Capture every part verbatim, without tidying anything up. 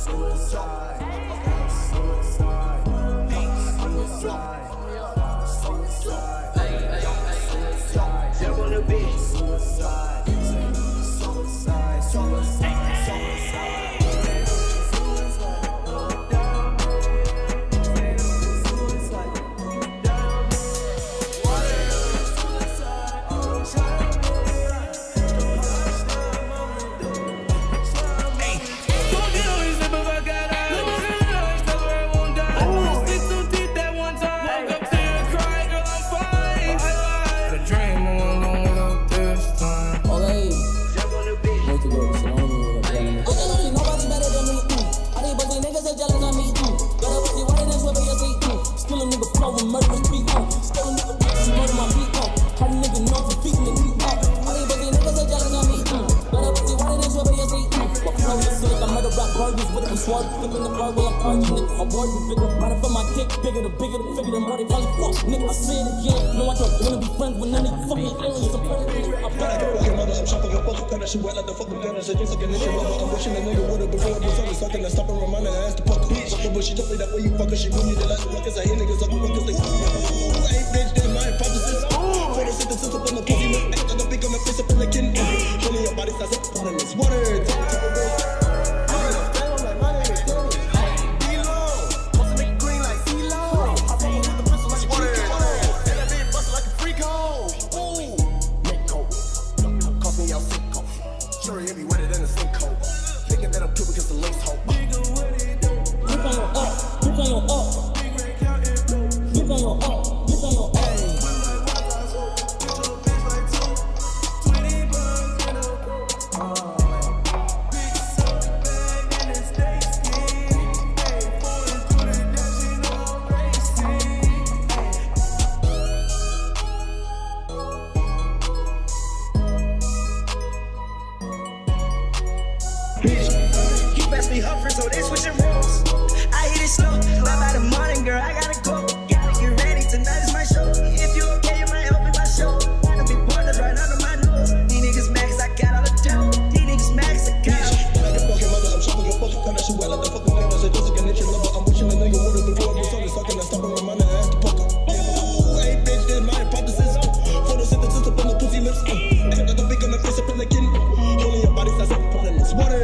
Suicide, suicide, suicide, suicide, suicide, jump on the beat. Suicide, suicide, suicide, suicide. Sword, flipping the bird while I'm arguing, nigga. My word is bigger, matter for my dick bigger, the bigger the figure, the more they probably fuck, nigga. I say it again, no, I don't wanna be friends with none of you fucking aliens. I'm predator, I'm predator. I'm shopping your fucking cut that shit wet like the fucking gun. I said, just like a nigga, I'm wishing a nigga would've before it was only something that stop and remind her, I asked the fuck bitch. But she told me that way you fucking she want me to like the fuckers. I hear niggas up the fuckers, they ooh, hey bitch, that's my hypothesis. Photosynthesis up on the pussy, man. I got the big on the face up in the kin. Holding your body size up on this water. You best be huffing, so they switching roles. I hit it slow, not by the morning, girl, I gotta go. Gotta get ready, tonight is my show. If you okay, you might help in my show. Wanna be pointed right under my nose. These niggas mad cause I got all the dough. These niggas mad cause I got all the like a fucking mother, I'm shopping your fucking cut that shit wet like the fucking gun. I said, just like a nature lover, I'm wishing a nigga would've before it was only sucking. I stop and remind her, I asked the fucker. Ooh, hey bitch, that's my hypothesis. Photosynthesis up on the pussy lips. I got the big on the face up in the kin. Holding your body size up on this water.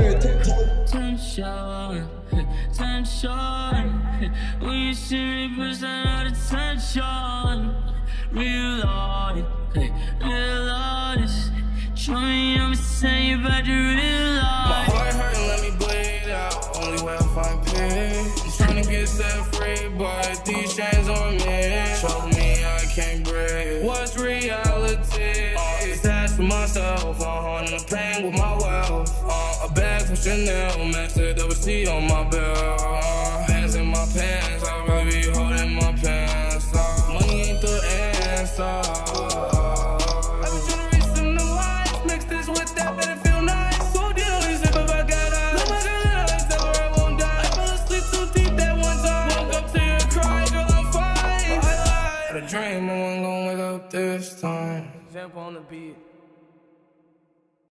Tension, tension. When you see me, push that attention. Reload it, hey, reload it. Show me I'm saying about to reload. My heart hurting, let me bleed out. Only way I find peace. I'm trying to get set free, but these chains on me show me I can't breathe. What's reality? Uh, it's that for myself. I'm holding the pain with my wealth. Uh, a bag from Chanel, master double C on my belt. Uh, bands in my pants, I'd rather be holding my pants. Uh, money ain't the answer. I've been trying to reach some new heights. Mix this with that, better feel nice. So deal is if I got out. No matter what, tell her I won't die. I fell asleep too deep that one time. Woke up to your cry, girl, I'm fine. I had a dream, I wasn't gonna wake up this time. Vamp on the beat.